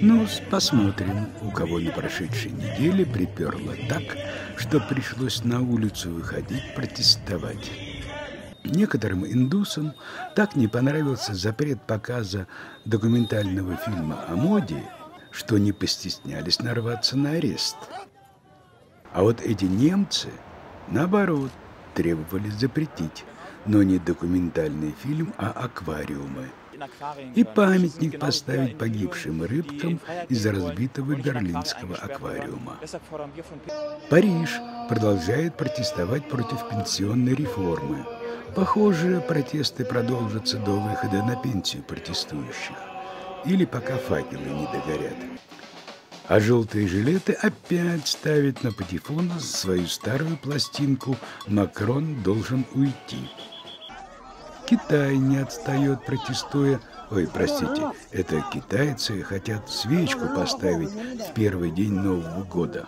Ну, посмотрим, у кого на прошедшей неделе приперло так, что пришлось на улицу выходить протестовать. Некоторым индусам так не понравился запрет показа документального фильма о моде, что не постеснялись нарваться на арест. А вот эти немцы, наоборот, требовали запретить, но не документальный фильм, а аквариумы. И памятник поставить погибшим рыбкам из разбитого берлинского аквариума. Париж продолжает протестовать против пенсионной реформы. Похоже, протесты продолжатся до выхода на пенсию протестующих. Или пока факелы не догорят. А желтые жилеты опять ставят на патефон свою старую пластинку «Макрон должен уйти». Китай не отстает, протестуя. Ой, простите, это китайцы хотят свечку поставить в первый день Нового года.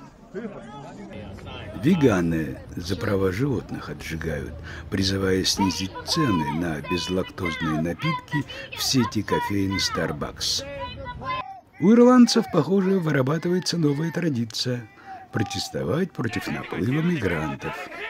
Веганы за права животных отжигают, призывая снизить цены на безлактозные напитки в сети кофеин Starbucks. У ирландцев, похоже, вырабатывается новая традиция – протестовать против наплыва мигрантов.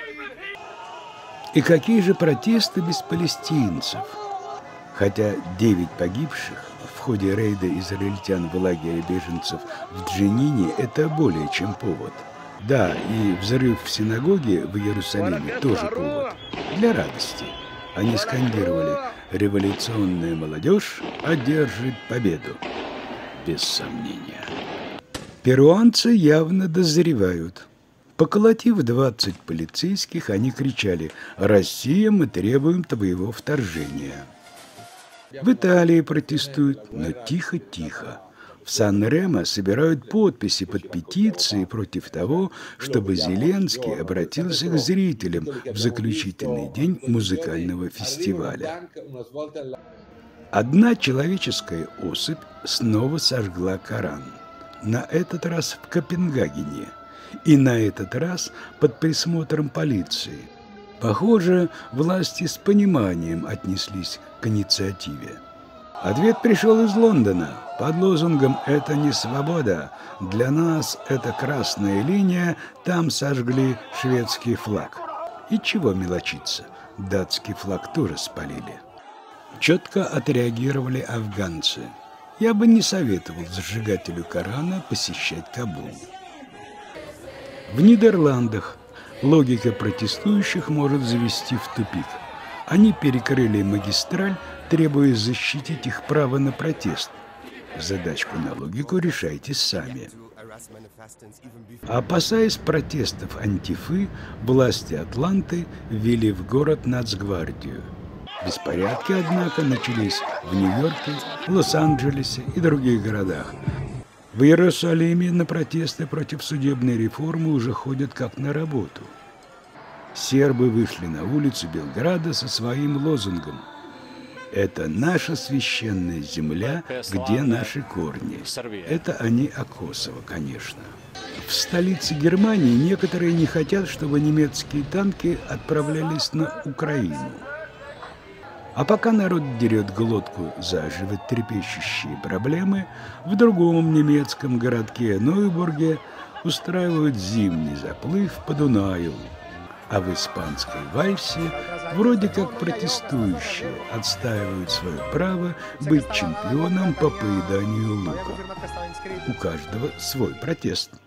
И какие же протесты без палестинцев? Хотя 9 погибших в ходе рейда израильтян в лагере беженцев в Дженине – это более чем повод. Да, и взрыв в синагоге в Иерусалиме тоже повод. Для радости. Они скандировали «Революционная молодежь одержит победу». Без сомнения. Перуанцы явно дозревают. Поколотив 20 полицейских, они кричали: «Россия, мы требуем твоего вторжения». В Италии протестуют, но тихо-тихо. В Сан-Ремо собирают подписи под петицией против того, чтобы Зеленский обратился к зрителям в заключительный день музыкального фестиваля. Одна человеческая особь снова сожгла Коран. На этот раз в Копенгагене. И на этот раз под присмотром полиции. Похоже, власти с пониманием отнеслись к инициативе. Ответ пришел из Лондона под лозунгом «Это не свобода, для нас это красная линия, там сожгли шведский флаг». И чего мелочиться, датский флаг тоже спалили. Четко отреагировали афганцы. Я бы не советовал зажигателю Корана посещать Кабул. В Нидерландах логика протестующих может завести в тупик. Они перекрыли магистраль, требуя защитить их право на протест. Задачку на логику решайте сами. Опасаясь протестов антифы, власти Атланты ввели в город нацгвардию. Беспорядки, однако, начались в Нью-Йорке, Лос-Анджелесе и других городах. В Иерусалиме на протесты против судебной реформы уже ходят как на работу. Сербы вышли на улицу Белграда со своим лозунгом: «Это наша священная земля, где наши корни». Это они о Косово, конечно. В столице Германии некоторые не хотят, чтобы немецкие танки отправлялись на Украину. А пока народ дерет глотку за животрепещущие проблемы, в другом немецком городке Нойбурге устраивают зимний заплыв по Дунаю. А в испанской Вальсе вроде как протестующие отстаивают свое право быть чемпионом по поеданию лука. У каждого свой протест.